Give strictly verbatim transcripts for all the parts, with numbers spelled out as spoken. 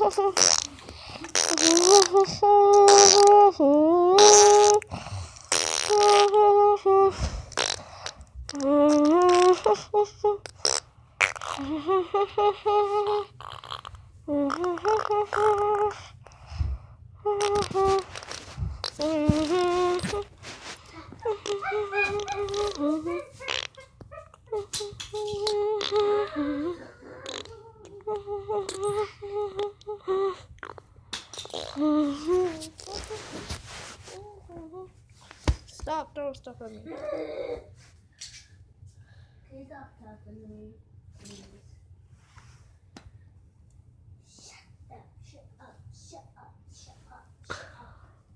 Stop throwing stuff at me. Please stop talking to me, please. Shut up, shut up, shut up, shut up, shut up.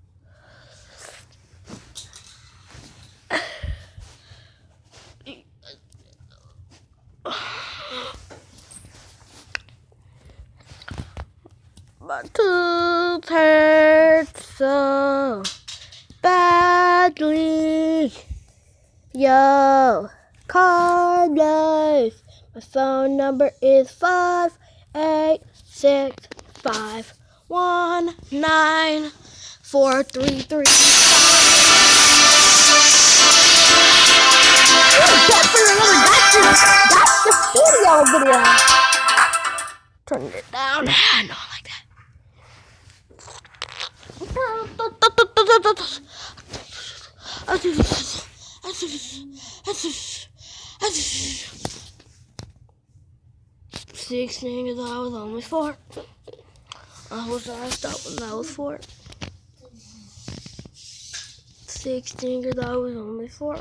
My tooth hurts so badly. Yo, Carlos. My phone number is five eight six five one nine four three three. That's the studio video. Turn it down. I know I like that. Six fingers, I was only four. I was I stopped when I was four. Six fingers, I was only four.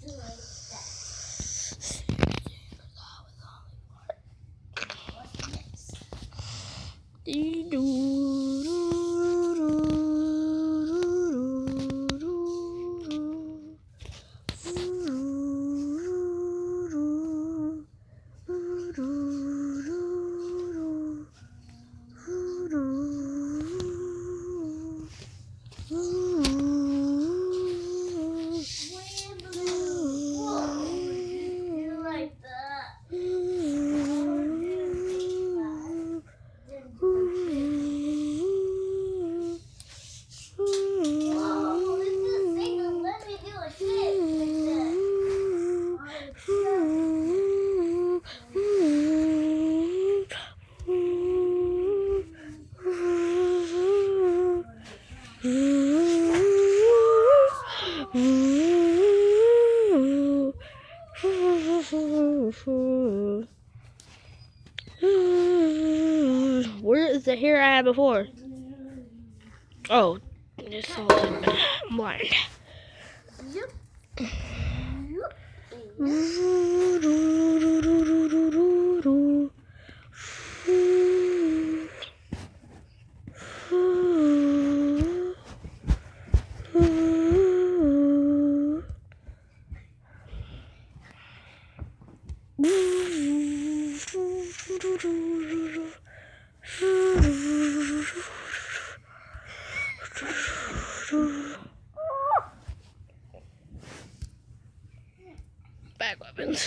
Where is the hair I had before? Oh, this is I'm blind. Bag weapons.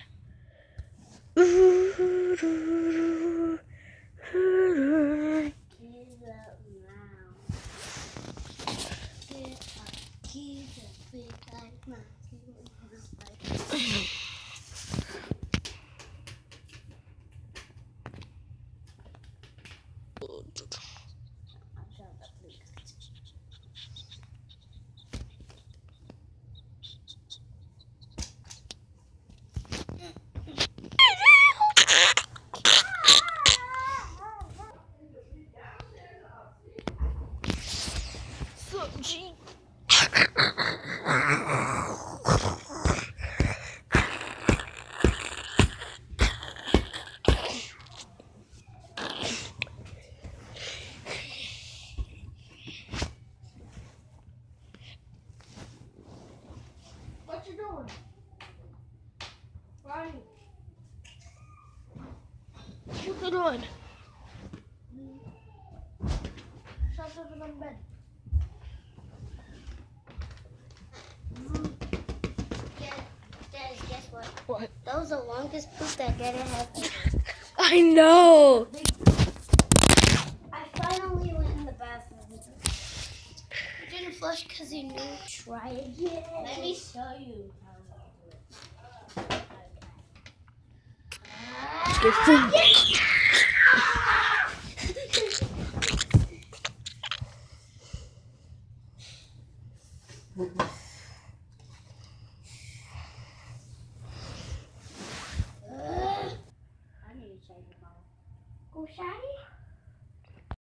Gee. What you doing? Why? What you doing? Stop sleeping on the bed. Guess what? What? That was the longest poop that Dad had. I know. I flush because he knew. Try again. Let me show you how to do it. Get some.